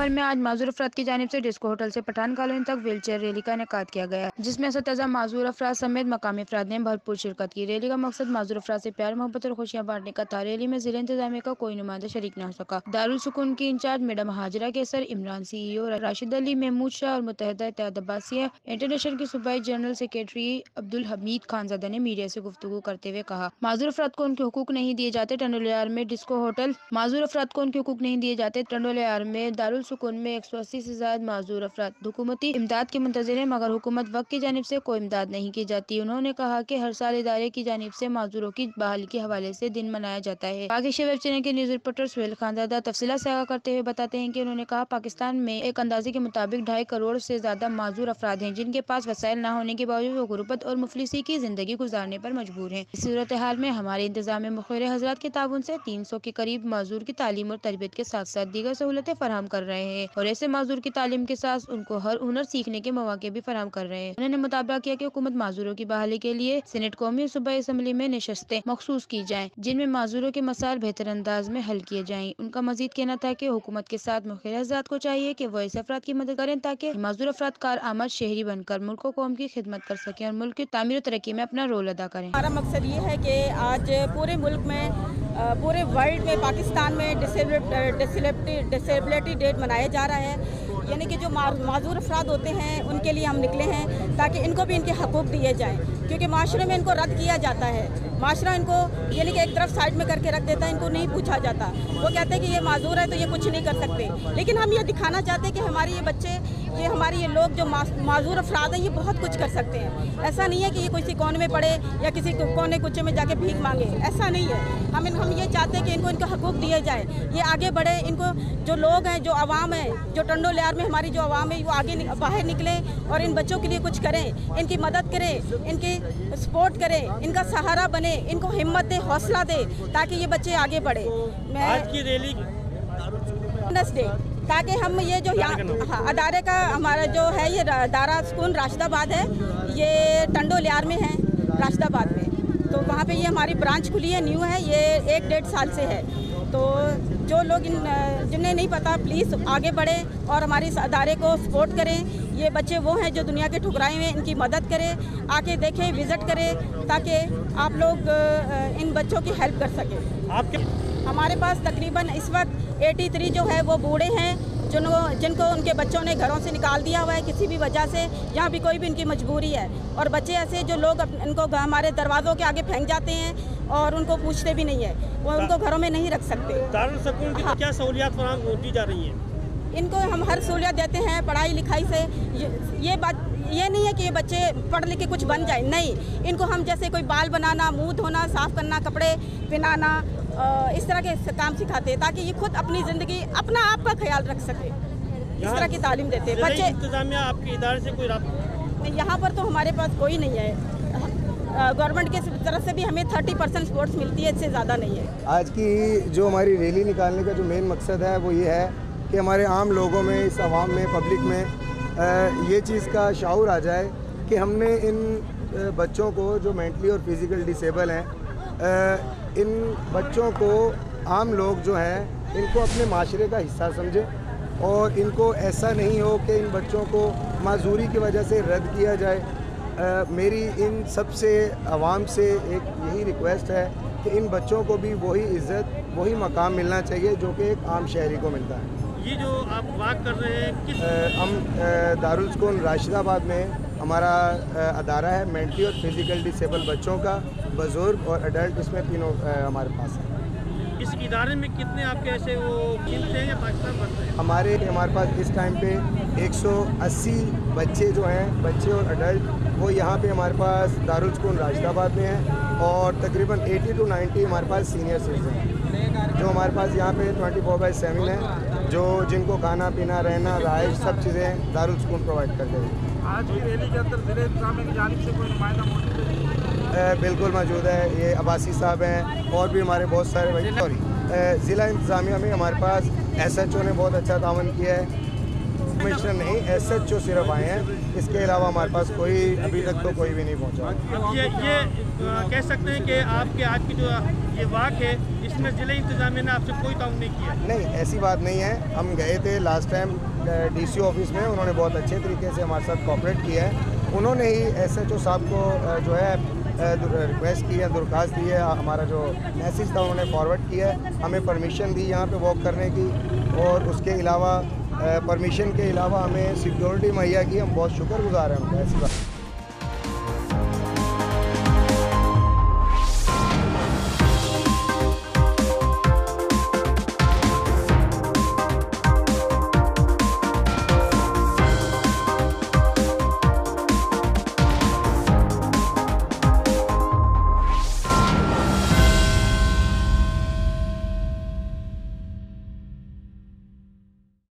Number में आज معذور افراد کی جانب سے ڈسکو ہوٹل سے پٹھان کالونی تک ویل چیئر ریلی کا انعقاد کیا گیا، جس میں اساتذہ، معذور افراد سمیت مقامی افراد نے بھرپور شرکت کی۔ ریلی کا مقصد معذور افراد سے پیار، محبت اور خوشیاں بانٹنے کا تھا۔ ریلی میں ضلع انتظامیہ کا کوئی نمائندہ شریک نہ ہو سکا۔ دارالسکون کی انچارج میڈم ہاجرہ کے سر عمران، CEO راشد علی، محمود شاہ اور متحدہ اتحاد عباسیہ انٹرنیشنل کے صوبائی جنرل سیکریٹری عبدالحمید خان زادہ نے میڈیا سے گفتگو کرتے ہوئے کہا، معذور افراد کو ان کے حقوق نہیں دیے جاتے۔ ٹنڈوالہیار میں ڈسکو ہوٹل، معذور افراد کو ان کے حقوق نہیں دیے جاتے۔ ٹنڈوالہیار میں دارالسکون میں 180 سے زائد معذور افراد حکومتی امداد کے منتظر ہیں، مگر حکومت وقت کی جانب سے کوئی امداد نہیں کی جاتی۔ انہوں نے کہا کہ ہر سال ادارے کی جانب سے معذوروں کی بحالی کے حوالے سے دن منایا جاتا ہے۔ پاکستان ویب چینل کے نیوز رپورٹر زادہ تفصیلات سے آگاہ کرتے ہوئے بتاتے ہیں کہ انہوں نے کہا، پاکستان میں ایک اندازے کے مطابق 2.5 کروڑ سے زیادہ معذور افراد ہیں، جن کے پاس وسائل نہ ہونے کے باوجود وہ غربت اور مفلسی کی زندگی گزارنے پر مجبور ہیں۔ اس صورتحال میں ہمارے انتظامیہ مخیر حضرات کے تعاون سے 300 کے قریب معذور کی تعلیم اور تربیت کے ساتھ ساتھ دیگر سہولتیں فراہم کر رہے ہیں، اور ایسے معذور کی تعلیم کے ساتھ ان کو ہر ہنر سیکھنے کے مواقع بھی فراہم کر رہے ہیں۔ انہوں نے مطالبہ کیا کہ حکومت معذوروں کی بحالی کے لیے سینٹ، قومی اور صوبائی اسمبلی میں نشستیں مخصوص کی جائیں، جن میں معذوروں کے مسائل بہتر انداز میں حل کیے جائیں۔ ان کا مزید کہنا تھا کہ حکومت کے ساتھ مخیر حضرات کو چاہیے کہ وہ ایسے افراد کی مدد کریں تاکہ معذور افراد کارآمد شہری بن کر ملک و قوم کی خدمت کر سکیں اور ملک کی تعمیر و ترقی میں اپنا رول ادا کریں۔ ہمارا مقصد یہ ہے کہ آج پورے ملک میں، پورے ورلڈ میں، پاکستان میں ڈسیبلٹی ڈے منایا جا رہا ہے، یعنی کہ جو معذور افراد ہوتے ہیں ان کے لیے ہم نکلے ہیں تاکہ ان کو بھی ان کے حقوق دیے جائیں، کیونکہ معاشرے میں ان کو رد کیا جاتا ہے۔ معاشرہ ان کو یعنی کہ ایک طرف سائڈ میں کر کے رکھ دیتا ہے، ان کو نہیں پوچھا جاتا۔ وہ کہتے ہیں کہ یہ معذور ہے تو یہ کچھ نہیں کر سکتے، لیکن ہم یہ دکھانا چاہتے ہیں کہ ہمارے یہ بچے، یہ ہمارے یہ لوگ جو معذور افراد ہیں، یہ بہت کچھ کر سکتے ہیں۔ ایسا نہیں ہے کہ یہ کسی کونے میں پڑے یا کسی کونے کوچے میں جا کے بھیک مانگے، ایسا نہیں ہے۔ ہم یہ چاہتے ہیں کہ ان کو حقوق دیے جائیں، یہ آگے بڑھے۔ ان کو جو لوگ ہیں، جو عوام ہے، جو ٹنڈوالہیار میں ہماری جو عوام ہے، وہ آگے باہر نکلیں اور ان بچوں کے لیے کچھ کریں، ان کی مدد کریں، ان کی سپورٹ کریں، ان کا سہارا بنے، ان کو ہمت دے، حوصلہ دے تاکہ یہ بچے آگے بڑھے۔ آج کی ریلی تاکہ ہم یہ جو ادارے کا ہمارا جو ہے، یہ دارالسکون راشد آباد ہے، یہ ٹنڈوالہیار میں ہے، راشد آباد میں، تو وہاں پہ یہ ہماری برانچ کھلی ہے، نیو ہے، یہ 1-1.5 سال سے ہے۔ تو جو لوگ جنہیں نہیں پتا، پلیز آگے بڑھیں اور ہمارے اس ادارے کو سپورٹ کریں۔ یہ بچے وہ ہیں جو دنیا کے ٹھکرائے ہوئے ہیں، ان کی مدد کریں، آ کے دیکھیں، وزٹ کریں تاکہ آپ لوگ ان بچوں کی ہیلپ کر سکیں۔ ہمارے پاس تقریباً اس وقت 83 جو ہے وہ بوڑھے ہیں، جن کو ان کے بچوں نے گھروں سے نکال دیا ہوا ہے کسی بھی وجہ سے، یہاں بھی کوئی بھی ان کی مجبوری ہے، اور بچے ایسے جو لوگ ان کو ہمارے دروازوں کے آگے پھینک جاتے ہیں اور ان کو پوچھتے بھی نہیں ہے، وہ ان کو گھروں میں نہیں رکھ سکتے۔ دارالسکون کی کیا سہولیات فراہم کی جا رہی ہیں؟ ان کو ہم ہر سہولیت دیتے ہیں، پڑھائی لکھائی سے۔ یہ نہیں ہے کہ یہ بچے پڑھ لکھ کے کچھ بن جائیں، نہیں، ان کو ہم جیسے کوئی بال بنانا، منہ دھونا، صاف کرنا، کپڑے پہنانا، اس طرح کے کام سکھاتے ہیں تاکہ یہ خود اپنی زندگی، اپنا آپ کا خیال رکھ سکے، اس طرح کی تعلیم دیتے ہیں بچے۔ انتظامیہ آپ کے ادارے سے کوئی رابطہ؟ یہاں پر تو ہمارے پاس کوئی نہیں ہے، گورنمنٹ کی طرف سے بھی ہمیں 30% سپورٹس ملتی ہے، اس سے زیادہ نہیں ہے۔ آج کی جو ہماری ریلی نکالنے کا جو مین مقصد ہے وہ یہ ہے کہ ہمارے عام لوگوں میں، اس عوام میں، پبلک میں یہ چیز کا شعور آ جائے کہ ہم نے ان بچوں کو جو مینٹلی اور فزیکل ڈسیبل ہیں، ان بچوں کو عام لوگ جو ہیں ان کو اپنے معاشرے کا حصہ سمجھیں، اور ان کو ایسا نہیں ہو کہ ان بچوں کو معذوری کی وجہ سے رد کیا جائے۔ میری ان سب سے عوام سے ایک یہی ریکویسٹ ہے کہ ان بچوں کو بھی وہی عزت، وہی مقام ملنا چاہیے جو کہ ایک عام شہری کو ملتا ہے۔ یہ جو آپ واک کر رہے ہیں کس؟ ہم دارالسکون راشد آباد میں ہمارا ادارہ ہے مینٹلی اور فزیکل ڈسیبل بچوں کا، بزرگ اور ایڈلٹ، اس میں تینوں ہمارے پاس ہیں۔ اس ادارے میں کتنے آپ کے ایسے وہ ملتے ہیں یا پاکستان بھر سے؟ ہمارے پاس اس ٹائم پہ 180 بچے جو ہیں، بچے اور ایڈلٹ، وہ یہاں پہ ہمارے پاس دارالسکون راشد آباد میں ہیں، اور تقریباً 80 to 90 ہمارے پاس سینئر سٹیزن ہیں جو ہمارے پاس یہاں پہ 24/7 ہیں، جن کو کھانا پینا، رہنا، رہائش، سب چیزیں دارالسکون پرووائڈ کرتے ہیں۔ آج کی ریلی کے اندر ضلع انتظامیہ کی جانب سے کوئی نمائندہ موجود ہے؟ بالکل موجود ہے، یہ عباسی صاحب ہیں، اور بھی ہمارے بہت سارے ضلع انتظامیہ میں ہمارے پاس SHO نے بہت اچھا تعاون کیا ہے۔ कमिश्नर नहीं, SHO सिर्फ आए हैं, इसके अलावा हमारे पास कोई अभी तक तो कोई भी नहीं पहुंचा। अब ये कह सकते हैं कि आपके आज की जो ये वाक है इसमें ज़िले इंतज़ामिया ने आपसे कोई ताउन नहीं किया? नहीं, ऐसी बात नहीं है। हम गए थे लास्ट टाइम DCO ऑफिस में, उन्होंने बहुत अच्छे तरीके से हमारे साथ कोऑपरेट किया है। उन्होंने ही SHO साहब को जो है रिक्वेस्ट की है, दरख्वास्त दी है, हमारा जो मैसेज था उन्होंने फॉरवर्ड किया है, हमें परमिशन दी यहाँ पे वॉक करने की, और उसके अलावा परमिशन के अलावा हमें सिक्योरिटी मुहैया की। हम बहुत शुक्रगुजार हैं उनका। ऐसी बात